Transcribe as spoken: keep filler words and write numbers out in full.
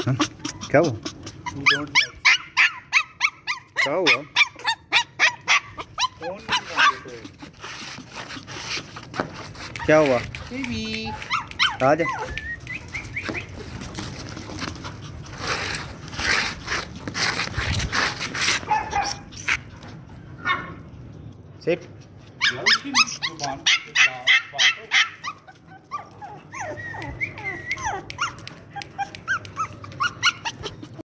हाँ? क्या हुआ? You don't like. क्या हुआ? Phone नहीं मांगे तो. क्या हुआ? Baby. आ जा. Sit. यार उसकी जुबान बात बात